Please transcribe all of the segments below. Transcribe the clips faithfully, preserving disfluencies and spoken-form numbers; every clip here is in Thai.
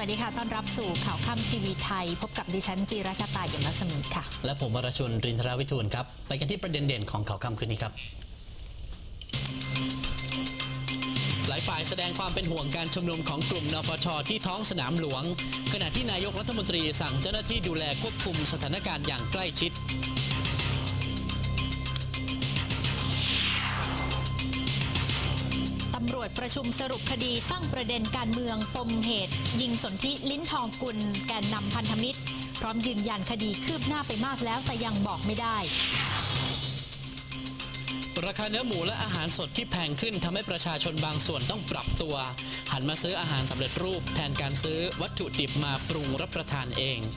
วัสดีค่ะต้อนรับสู่ข่าวค่ำทีวีไทยพบกับดิฉันจีราชตายยมรัศมีค่ะและผมวรชนรินทราวิทูลครับไปกันที่ประเด็นเด่นของข่าวค่ำคืนนี้ครับหลายฝ่ายแสดงความเป็นห่วงการชุมนุมของกลุ่มนปช.ที่ท้องสนามหลวงขณะที่นายกรัฐมนตรีสั่งเจ้าหน้าที่ดูแลควบคุมสถานการณ์อย่างใกล้ชิดตำรวจประชุมสรุปคดีตั้งประเด็นการเมืองปมเหตุยิงสนธิลิ้นทองกุลแกนนำพันธมิตรพร้อมยืนยันคดีคืบหน้าไปมากแล้วแต่ยังบอกไม่ได้ราคาเนื้อหมูและอาหารสดที่แพงขึ้นทำให้ประชาชนบางส่วนต้องปรับตัวหันมาซื้ออาหารสำเร็จรูปแทนการซื้อวัตถุดิบมาปรุงรับประทานเอง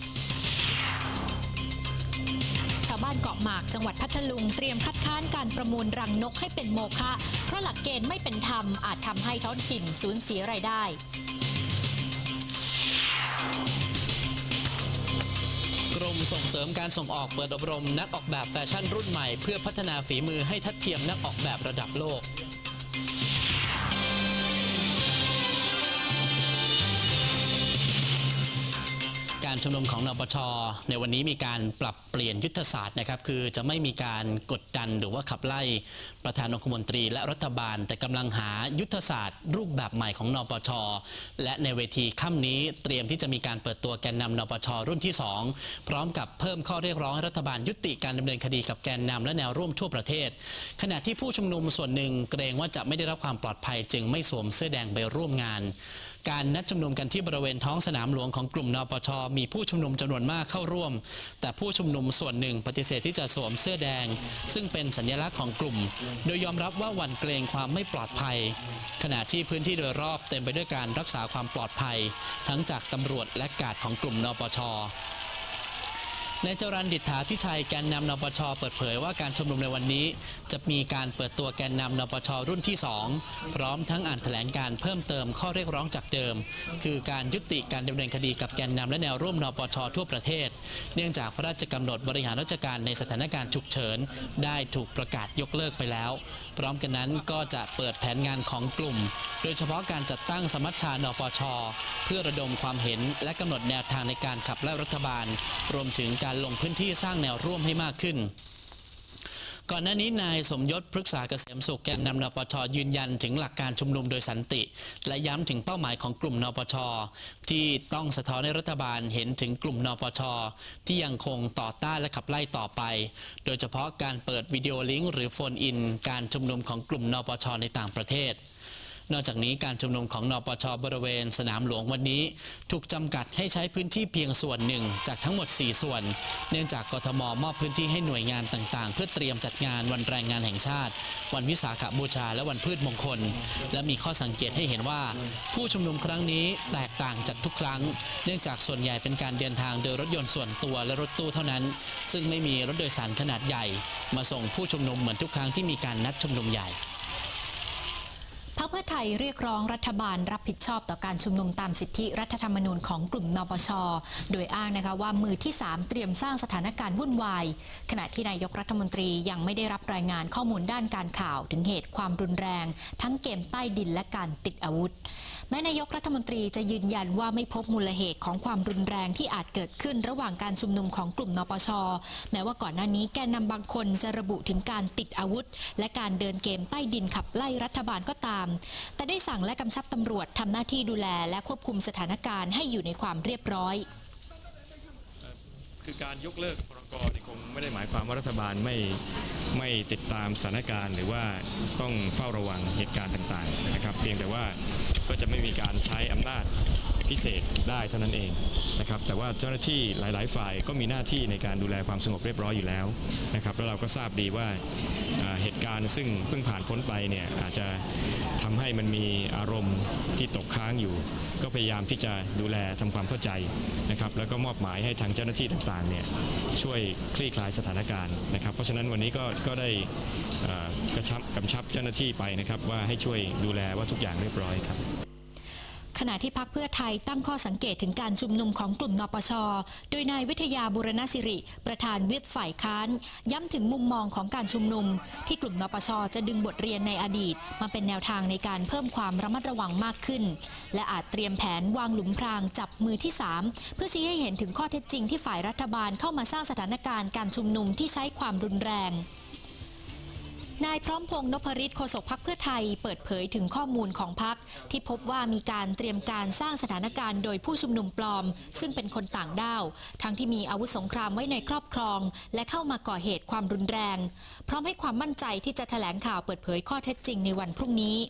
ชาวบ้านเกาะหมากจังหวัดพัทลุงเตรียมคัดค้านการประมูลรังนกให้เป็นโมฆะเพราะหลักเกณฑ์ไม่เป็นธรรมอาจทำให้ท้องถิ่นสูญเสียรายได้กรมส่งเสริมการส่งออกเปิดอบรมนักออกแบบแฟชั่นรุ่นใหม่เพื่อพัฒนาฝีมือให้ทัดเทียมนักออกแบบระดับโลกการชุมนุมของนปช.ในวันนี้มีการปรับเปลี่ยนยุทธศาสตร์นะครับคือจะไม่มีการกดดันหรือว่าขับไล่ประธานองคมนตรีและรัฐบาลแต่กำลังหายุทธศาสตร์รูปแบบใหม่ของนปช.และในเวทีค่ำนี้เตรียมที่จะมีการเปิดตัวแกนนำนปช.รุ่นที่สองพร้อมกับเพิ่มข้อเรียกร้องให้รัฐบาลยุติการดำเนินคดีกับแกนนำและแนวร่วมทั่วประเทศขณะที่ผู้ชุมนุมส่วนหนึ่งเกรงว่าจะไม่ได้รับความปลอดภัยจึงไม่สวมเสื้อแดงไปร่วมงานการนัดชุมนุมกันที่บริเวณท้องสนามหลวงของกลุ่มนปช.มีผู้ชุมนุมจำนวนมากเข้าร่วมแต่ผู้ชุมนุมส่วนหนึ่งปฏิเสธที่จะสวมเสื้อแดงซึ่งเป็นสัญลักษณ์ของกลุ่มโดยยอมรับว่าหวั่นเกรงความไม่ปลอดภัยขณะที่พื้นที่โดยรอบเต็มไปด้วยการรักษาความปลอดภัยทั้งจากตำรวจและกาดของกลุ่มนปช.นายจรัญ ดิษฐาพิชัยแกนนำนปช.เปิดเผยว่าการชุมนุมในวันนี้จะมีการเปิดตัวแกนนำนปช.รุ่นที่สองพร้อมทั้งอ่านแถลงการเพิ่มเติมข้อเรียกร้องจากเดิมคือการยุติการดำเนินคดีกับแกนนำและแนวร่วมนปช.ทั่วประเทศเนื่องจากพระราชกำหนดบริหารราชการในสถานการณ์ฉุกเฉินได้ถูกประกาศยกเลิกไปแล้วพร้อมกันนั้นก็จะเปิดแผนงานของกลุ่มโดยเฉพาะการจัดตั้งสมัชชานปช.เพื่อระดมความเห็นและกำหนดแนวทางในการขับไล่รัฐบาลรวมถึงการลงพื้นที่สร้างแนวร่วมให้มากขึ้นก่อนหน้านี้นายสมยศพฤกษาเกษมสุขแกนนำนปช.ยืนยันถึงหลักการชุมนุมโดยสันติและย้ำถึงเป้าหมายของกลุ่มนปช.ที่ต้องสะท้อนให้รัฐบาลเห็นถึงกลุ่มนปช.ที่ยังคงต่อต้านและขับไล่ต่อไปโดยเฉพาะการเปิดวิดีโอลิงก์หรือโฟนอินการชุมนุมของกลุ่มนปช.ในต่างประเทศนอกจากนี้การชุมนุมของนปช.บริเวณสนามหลวงวันนี้ถูกจำกัดให้ใช้พื้นที่เพียงส่วนหนึ่งจากทั้งหมดสี่ส่วนเนื่องจากกทม.มอบพื้นที่ให้หน่วยงานต่างๆเพื่อเตรียมจัดงานวันแรงงานแห่งชาติวันวิสาขบูชาและวันพืชมงคลและมีข้อสังเกตให้เห็นว่าผู้ชุมนุมครั้งนี้แตกต่างจากทุกครั้งเนื่องจากส่วนใหญ่เป็นการเดินทางโดยรถยนต์ส่วนตัวและรถตู้เท่านั้นซึ่งไม่มีรถโดยสารขนาดใหญ่มาส่งผู้ชุมนุมเหมือนทุกครั้งที่มีการนัดชุมนุมใหญ่พรรคเพื่อไทยเรียกร้องรัฐบาลรับผิดชอบต่อการชุมนุมตามสิทธิรัฐธรรมนูญของกลุ่มนปช.โดยอ้างนะคะว่ามือที่สามเตรียมสร้างสถานการณ์วุ่นวายขณะที่นายกรัฐมนตรียังไม่ได้รับรายงานข้อมูลด้านการข่าวถึงเหตุความรุนแรงทั้งเกมใต้ดินและการติดอาวุธแม้นายกรัฐมนตรีจะยืนยันว่าไม่พบมูลเหตุของความรุนแรงที่อาจเกิดขึ้นระหว่างการชุมนุมของกลุ่มนปช.แม้ว่าก่อนหน้านี้แกนนำบางคนจะระบุถึงการติดอาวุธและการเดินเกมใต้ดินขับไล่รัฐบาลก็ตามแต่ได้สั่งและกำชับตำรวจทำหน้าที่ดูแลและควบคุมสถานการณ์ให้อยู่ในความเรียบร้อยคือการยกเลิกพรก.นี่คงไม่ได้หมายความว่ารัฐบาลไม่ไม่ติดตามสถานการณ์หรือว่าต้องเฝ้าระวังเหตุการณ์ต่างๆนะครับเพียงแต่ว่าก็จะไม่มีการใช้อำนาจพิเศษได้เท่านั้นเองนะครับแต่ว่าเจ้าหน้าที่หลายๆฝ่ายก็มีหน้าที่ในการดูแลความสงบเรียบร้อยอยู่แล้วนะครับแล้วเราก็ทราบดีว่าเหตุการณ์ซึ่งเพิ่งผ่านพ้นไปเนี่ยอาจจะทำให้มันมีอารมณ์ที่ตกค้างอยู่ก็พยายามที่จะดูแลทำความเข้าใจนะครับแล้วก็มอบหมายให้ทางเจ้าหน้าที่ต่างๆเนี่ยช่วยคลี่คลายสถานการณ์นะครับเพราะฉะนั้นวันนี้ก็ก็ได้กระชับกำชับเจ้าหน้าที่ไปนะครับว่าให้ช่วยดูแลว่าทุกอย่างเรียบร้อยครับขณะที่พรรคเพื่อไทยตั้งข้อสังเกตถึงการชุมนุมของกลุ่มนปช.โดยนายวิทยาบุรณสิริประธานวิปฝ่ายค้านย้ำถึงมุมมองของการชุมนุมที่กลุ่มนปช.จะดึงบทเรียนในอดีตมาเป็นแนวทางในการเพิ่มความระมัดระวังมากขึ้นและอาจเตรียมแผนวางหลุมพรางจับมือที่สามเพื่อชี้ให้เห็นถึงข้อเท็จจริงที่ฝ่ายรัฐบาลเข้ามาสร้างสถานการณ์การชุมนุมที่ใช้ความรุนแรงนายพร้อมพงษ์นพฤทธิ์โฆษกพรรคเพื่อไทยเปิดเผยถึงข้อมูลของพรรคที่พบว่ามีการเตรียมการสร้างสถานการณ์โดยผู้ชุมนุมปลอมซึ่งเป็นคนต่างด้าวทั้งที่มีอาวุธสงครามไว้ในครอบครองและเข้ามาก่อเหตุความรุนแรงพร้อมให้ความมั่นใจที่จะแถลงข่าวเปิดเผยข้อเท็จจริงในวันพรุ่งนี้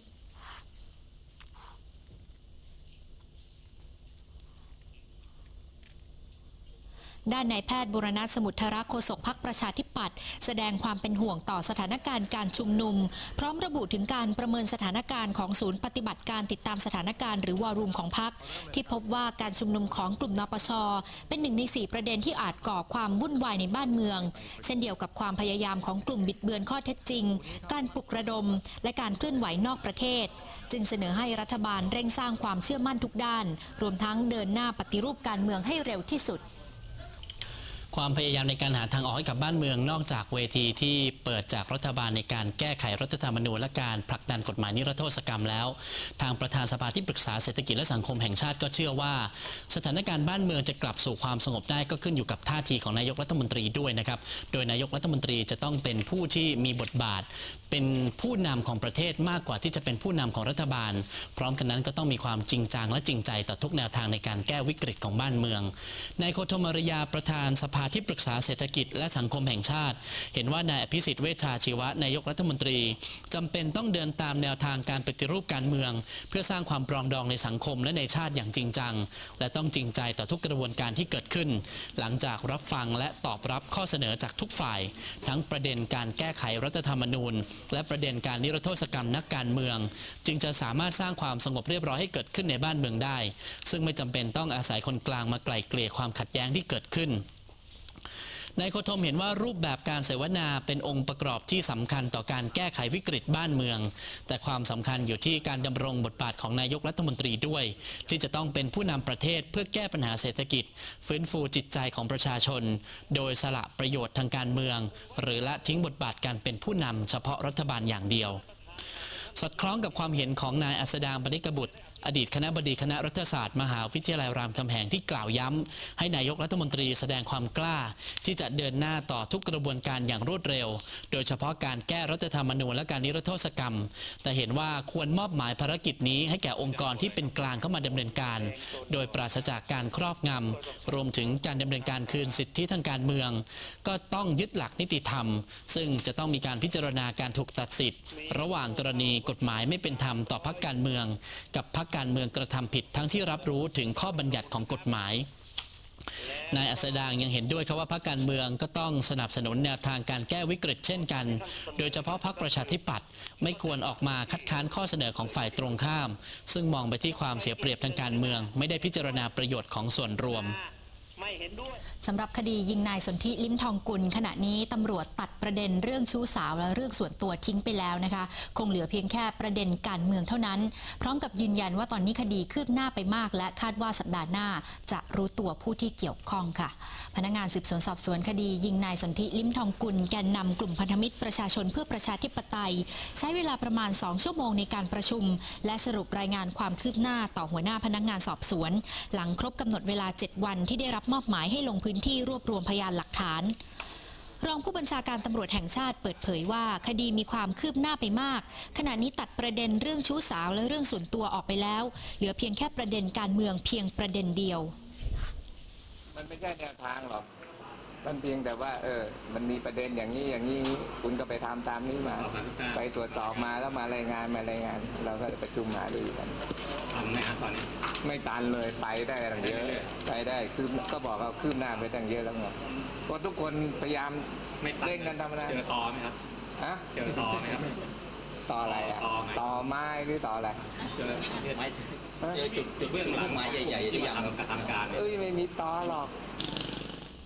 ด้านนายแพทย์บุรณสมุทรรโฆษกพรรคประชาธิปัตย์แสดงความเป็นห่วงต่อสถานการณ์การชุมนุมพร้อมระบุถึงการประเมินสถานการณ์ของศูนย์ปฏิบัติการติดตามสถานการณ์หรือวอรูมของพรรคที่พบว่าการชุมนุมของกลุ่มนปช.เป็นหนึ่งในสี่ประเด็นที่อาจก่อความวุ่นวายในบ้านเมืองเช่นเดียวกับความพยายามของกลุ่มบิดเบือนข้อเท็จจริงการปลุกระดมและการเคลื่อนไหวนอกประเทศจึงเสนอให้รัฐบาลเร่งสร้างความเชื่อมั่นทุกด้านรวมทั้งเดินหน้าปฏิรูปการเมืองให้เร็วที่สุดความพยายามในการหาทางออกให้กับบ้านเมืองนอกจากเวทีที่เปิดจากรัฐบาลในการแก้ไขรัฐธรรมนูญและการผลักดันกฎหมายนิรโทษกรรมแล้วทางประธานสภาที่ปรึกษาเศรษฐกิจและสังคมแห่งชาติก็เชื่อว่าสถานการณ์บ้านเมืองจะกลับสู่ความสงบได้ก็ขึ้นอยู่กับท่าทีของนายกรัฐมนตรีด้วยนะครับโดยนายกรัฐมนตรีจะต้องเป็นผู้ที่มีบทบาทเป็นผู้นำของประเทศมากกว่าที่จะเป็นผู้นำของรัฐบาลพร้อมกันนั้นก็ต้องมีความจริงจังและจริงใจต่อทุกแนวทางในการแก้วิกฤตของบ้านเมืองนายโคธมารยาประธานสภาที่ปรึกษาเศรษฐกิจและสังคมแห่งชาติเห็นว่านายอภิสิทธิ์เวชชาชีวะนายกรัฐมนตรีจำเป็นต้องเดินตามแนวทางการปฏิรูปการเมืองเพื่อสร้างความปรองดองในสังคมและในชาติอย่างจริงจังและต้องจริงใจต่อทุกกระบวนการที่เกิดขึ้นหลังจากรับฟังและตอบรับข้อเสนอจากทุกฝ่ายทั้งประเด็นการแก้ไขรัฐธรรมนูญและประเด็นการนิรโทษกรรมนักการเมืองจึงจะสามารถสร้างความสงบเรียบร้อยให้เกิดขึ้นในบ้านเมืองได้ซึ่งไม่จำเป็นต้องอาศัยคนกลางมาไกล่เกลี่ยความขัดแย้งที่เกิดขึ้นนายโคธมเห็นว่ารูปแบบการเสวนาเป็นองค์ประกอบที่สำคัญต่อการแก้ไขวิกฤตบ้านเมืองแต่ความสำคัญอยู่ที่การดำรงบทบาทของนายกรัฐมนตรีด้วยที่จะต้องเป็นผู้นำประเทศเพื่อแก้ปัญหาเศรษฐกิจฟื้นฟูจิตใจของประชาชนโดยสละประโยชน์ทางการเมืองหรือละทิ้งบทบาทการเป็นผู้นำเฉพาะรัฐบาลอย่างเดียวสอดคล้องกับความเห็นของนายอัสดาง ปณิกบุตรอดีตคณบดีคณะรัฐศาสตร์มหาวิทยาลัยรามคำแหงที่กล่าวย้ำให้นายกรัฐมนตรีแสดงความกล้าที่จะเดินหน้าต่อทุกกระบวนการอย่างรวดเร็วโดยเฉพาะการแก้รัฐธรรมนูญและการนิรโทษกรรมแต่เห็นว่าควรมอบหมายภารกิจนี้ให้แก่องค์กรที่เป็นกลางเข้ามาดำเนินการโดยปราศจากการครอบงำรวมถึงการดำเนินการคืนสิทธิทางการเมืองก็ต้องยึดหลักนิติธรรมซึ่งจะต้องมีการพิจารณาการถูกตัดสิทธิ์ระหว่างกรณีกฎหมายไม่เป็นธรรมต่อพรรคการเมืองกับพรรคการเมืองกระทำผิดทั้งที่รับรู้ถึงข้อบัญญัติของกฎหมายนายอัสดางยังเห็นด้วยครับว่าพรรคการเมืองก็ต้องสนับสนุนแนวทางการแก้วิกฤตเช่นกันโดยเฉพาะพรรคประชาธิปัตย์ไม่ควรออกมาคัดค้านข้อเสนอของฝ่ายตรงข้ามซึ่งมองไปที่ความเสียเปรียบทางการเมืองไม่ได้พิจารณาประโยชน์ของส่วนรวมสำหรับคดียิงนายสนธิลิ้มทองกุลขณะนี้ตำรวจตัดประเด็นเรื่องชู้สาวและเรื่องส่วนตัวทิ้งไปแล้วนะคะคงเหลือเพียงแค่ประเด็นการเมืองเท่านั้นพร้อมกับยืนยันว่าตอนนี้คดีคืบหน้าไปมากและคาดว่าสัปดาห์หน้าจะรู้ตัวผู้ที่เกี่ยวข้องค่ะพนักงานสืบสวนสอบสวนคดียิงนายสนธิลิ้มทองกุลแกนนำกลุ่มพันธมิตรประชาชนเพื่อประชาธิปไตยใช้เวลาประมาณสองชั่วโมงในการประชุมและสรุปรายงานความคืบหน้าต่อหัวหน้าพนักงานสอบสวนหลังครบกำหนดเวลาเจ็ดวันที่ได้รับมอบหมายให้ลงพื้นที่รวบรวมพยานหลักฐานรองผู้บัญชาการตำรวจแห่งชาติเปิดเผยว่าคดีมีความคืบหน้าไปมากขณะนี้ตัดประเด็นเรื่องชู้สาวและเรื่องส่วนตัวออกไปแล้วเหลือเพียงแค่ประเด็นการเมืองเพียงประเด็นเดียวมันไม่ใช่แนวทางหรอกมันเพียงแต่ว่าเออมันมีประเด็นอย่างนี้อย่างนี้คุณก็ไปทำตามนี้มาไปตรวจสอบมาแล้วมารายงานมารายงานเราก็ประชุมหารือกันทำไหมครับตอนนี้ไม่ตันเลยไปได้ตั้งเยอะไปได้คือก็บอกว่าคืบหน้าไปตั้งเยอะแล้วไงเพราะทุกคนพยายามเร่งกันทำอะไรเจอตอไหมครับฮะเจอตอไหมครับต่ออะไรอ่ะต่อไม้หรือต่ออะไรเจอไม้เจอจุดจุดเบื้องหลังไม้ใหญ่ๆที่ทำกระทำการเอ้ยไม่มีต่อหรอก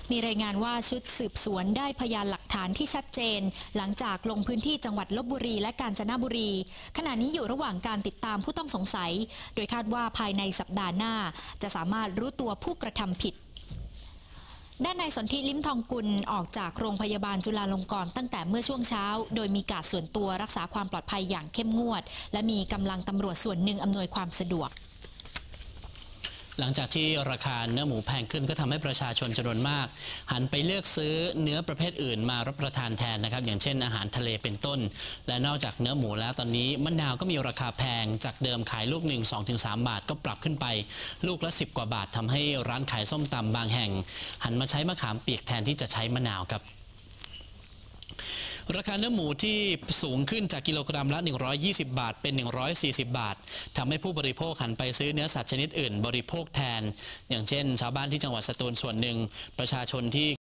มีรายงานว่าชุดสืบสวนได้พยานหลักฐานที่ชัดเจนหลังจากลงพื้นที่จังหวัดลพบุรีและกาญจนบุรีขณะนี้อยู่ระหว่างการติดตามผู้ต้องสงสัยโดยคาดว่าภายในสัปดาห์หน้าจะสามารถรู้ตัวผู้กระทำผิดด้านนายสนธิลิ้มทองกุลออกจากโรงพยาบาลจุฬาลงกรณ์ตั้งแต่เมื่อช่วงเช้าโดยมีการส่วนตัวรักษาความปลอดภัยอย่างเข้มงวดและมีกำลังตำรวจส่วนหนึ่งอำนวยความสะดวกหลังจากที่ราคาเนื้อหมูแพงขึ้นก็ทำให้ประชาชนจำนวนมากหันไปเลือกซื้อเนื้อประเภทอื่นมารับประทานแทนนะครับอย่างเช่นอาหารทะเลเป็นต้นและนอกจากเนื้อหมูแล้วตอนนี้มะนาวก็มีราคาแพงจากเดิมขายลูกหนึ่ง สองถึงสาม บาทก็ปรับขึ้นไปลูกละสิบกว่าบาททำให้ร้านขายส้มตำบางแห่งหันมาใช้มะขามเปียกแทนที่จะใช้มะนาวครับราคาเนื้อหมูที่สูงขึ้นจากกิโลกรัมละหนึ่งร้อยยี่สิบบาทเป็นหนึ่งร้อยสี่สิบบาททำให้ผู้บริโภคหันไปซื้อเนื้อสัตว์ชนิดอื่นบริโภคแทนอย่างเช่นชาวบ้านที่จังหวัดสตูลส่วนหนึ่งประชาชนที่